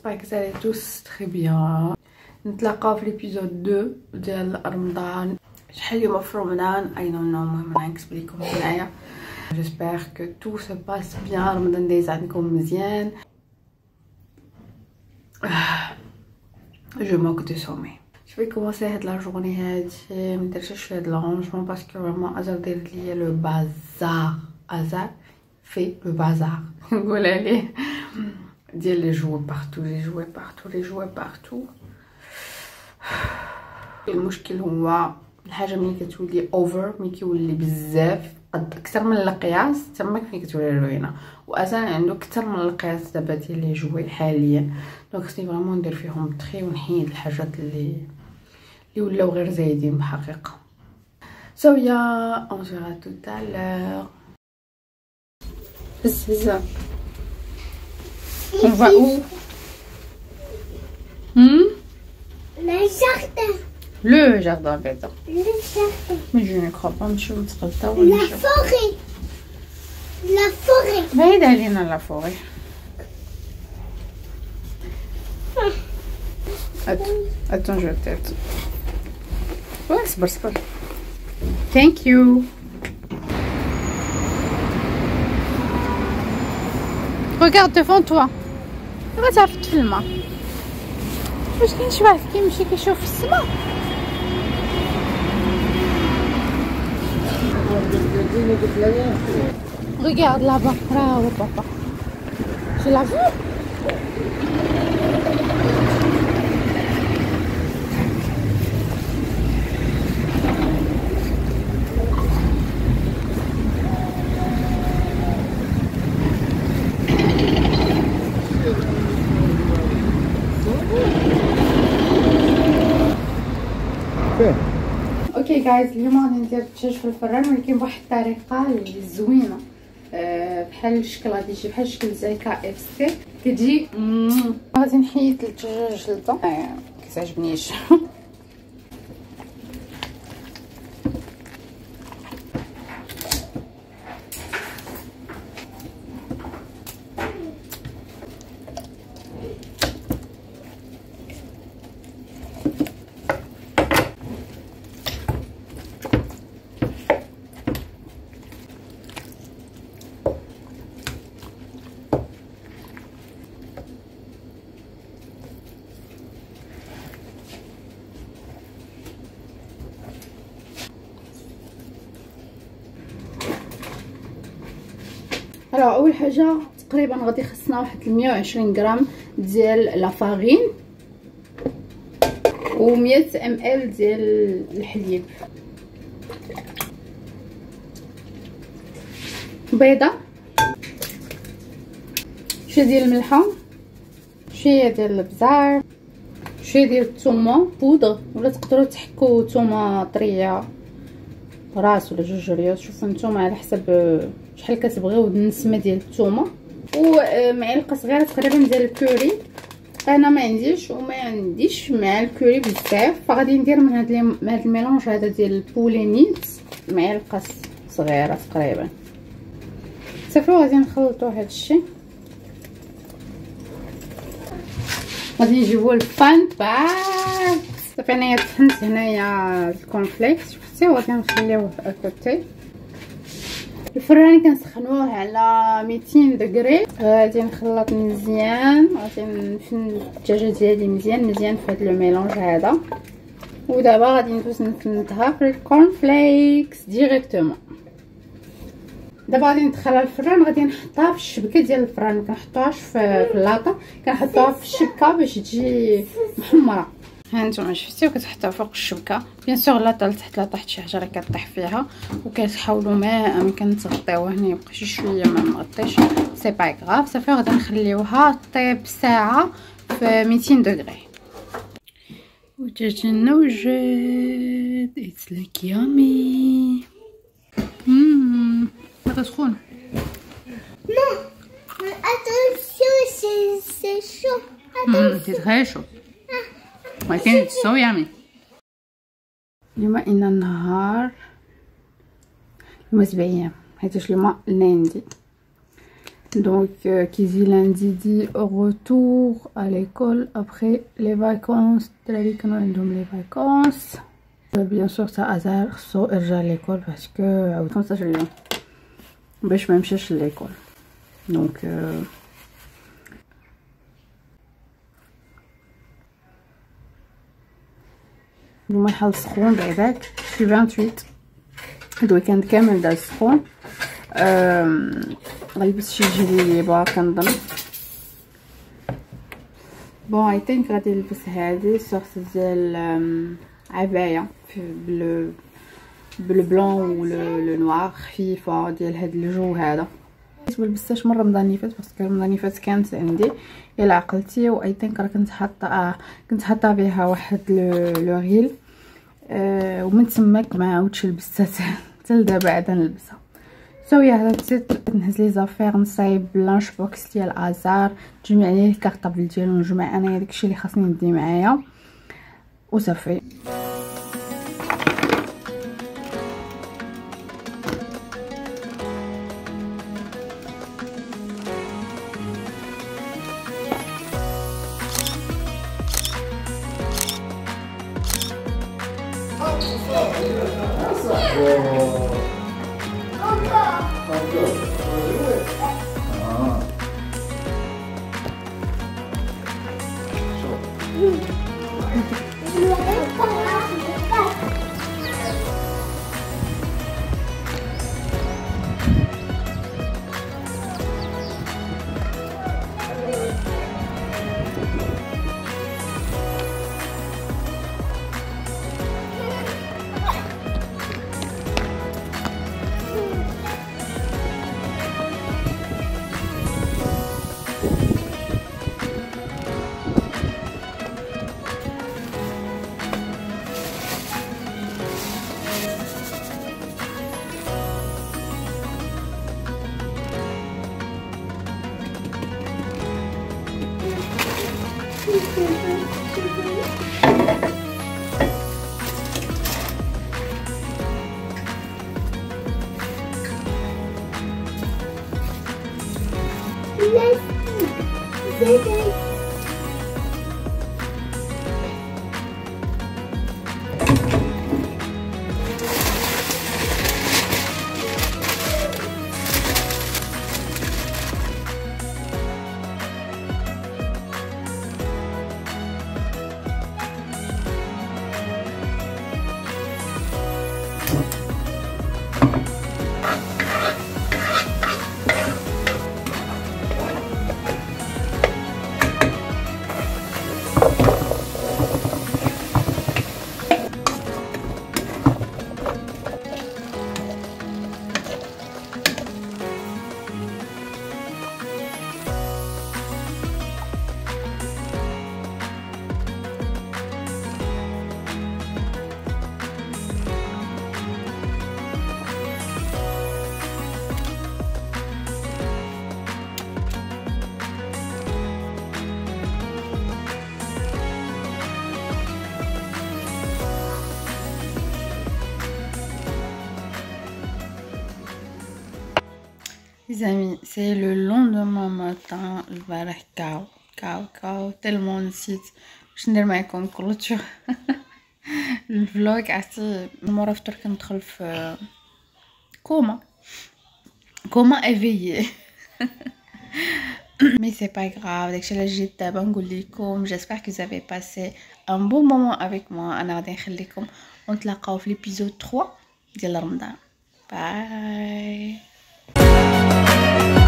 j'espère que vous allez tous très bien. نتلاقاو في ليبيزود 2 ديال رمضان. شحال اليوم في رمضان I don't know. المهم انا نكتب لكم هنايا. j'espère que tout se passe bien. رمضان دايز عندكم مزيان. je manque de sommeil. je vais commencer هاد لا جورني هادي مدرتش في هاد لارونجمون باسكو فريمون ازار دارت ليا لو بازار. ازار في لو بازار نقول عليه ديال لي jouets partout. المشكل هو الحاجه ملي كتولي اوفر، ملي كيولي بزاف قد اكثر من القياس تما فين كتولي روينه. وازال عنده اكثر من القياس دابا ديال لي جوي حاليا، دونك خصني فريمون ندير فيهم تخي ونحيد الحاجات اللي ولاو غير زايدين بحقيقه. So yeah, on se verra tout à l'heure. C'est ça. On va où? Le jardin. Le jardin, bêta. Le jardin. Mais je ne crois pas, monsieur. La forêt. La forêt. بعيد علينا la forêt. Attends, je vais peut-être. Ouais, c'est pas. Thank you. Regarde devant toi. ما تعرف تفلمها. واش كاين شي واحد كيمشي كيشوف في السما؟ Regarde là-bas, bravo papa. Tu l'as vu? اوكي جايز، اليوم غادي ندير الدجاج في الفران ولكن بواحد الطريقه اللي زوينه، بحال الشكل غادي يجي بحال الشكل زي KFC كتجي. غادي نحيد الدجاج جلده كتعجبنيش. اول حاجه تقريبا غادي خصنا واحد 120 غرام ديال لافارين و100 ml ديال الحليب، بيضه، شويه ديال الملحه، شويه ديال الابزار، شويه ديال الثومه بودر، ولا تقدروا تحكوا ثومه طريه راس ولا جوج ريوس، شوفوا نتوما على حسب شحال كتبغيو النسمه ديال الثومه، ومعلقه صغيره تقريبا ديال الكوري. انا ما عنديش مع الكوري بزاف، فغادي ندير من هاد الميلونج هذا ديال البولينيت معلقه صغيره تقريبا. صافي غادي نخلطوا هذا الشيء، غادي نجيبوا البان باك. صافي انايا طحنت هنايا الكونفليكس شفتي، وغادي نخليوه اكوتي. الفران كنسخنوه على 200 دغري. غادي نخلط مزيان، غادي نفن الدجاجه ديالي مزيان في هذا لو ميلونج هذا، ودابا غادي ندوز نفندها في الكورنفليكس ديريكتومون. دابا غادي ندخلها الفران، غادي نحطها في الشبكه ديال الفران، ما كنحطوهاش في اللاطه، كنحطوها في الشبكه باش تجي محمره. ها نتوما شفتيو كتحطوها فوق الشبكه، بيان سور لاطه لتحت لا طاحت شي حجره كطيح فيها، وكتحاولوا ما امكن تغطيوه هنا يبقى شي شويه ما مغطيش، سي با غاف. صافي غادي نخليوها طيب ساعه في 200 دغري. ودجاجنا وجد اتس لايك يامي. هذا سخون. Non, attention, c'est chaud. C'est très chaud. ولكن سو يامي. اليوم إن النهار اليوم 7 أيام، حيت اليوم ليندي. Donc, qui dit lundi dit retour à l'école après les vacances. Les vacances. Bien sûr, ça hasard sans ارجع l'école parce que 15 يوم باش ما نمشيش l'école. Donc اليوم الحال سخون بعداك في 28 هاد الويكاند كامل داز سخون. غنلبس شي جليبه كنظن. بون اي ثينك غادي نلبس هادي سورت ديال عبايه بالبلون و لو نوار خفيفه ديال هاد الجو هذا. ما لبستهاش من رمضان اللي فات باسكو رمضان اللي فات كانت عندي الا عقلتي و اي ثينك راه كنت حاطه فيها واحد لو غيل ومن تماك ما عاودتش لبستها حتى لدابا عاد نلبسها. سويا هذا التيت نهز لي زافير نصايب لانش بوكس ديال ازار نجمع عليه الكارطابل ديالو نجمع انايا داكشي اللي خاصني ندي معايا وصافي. Les amis, c'est le lendemain matin. البارح كاو tellement نسيت باش ندير معكم كلوتشر الفلوق. عرفتي مورا فطور كندخل في كوما ايفيي مي سي با غراف. داكشي علاش جيت دابا نقول لكم جيسبر كو زافي باسي ان بون مومون افيك موا. انا غادي نخليكم ونتلاقاو في ليبيزود 3 ديال رمضان. باي.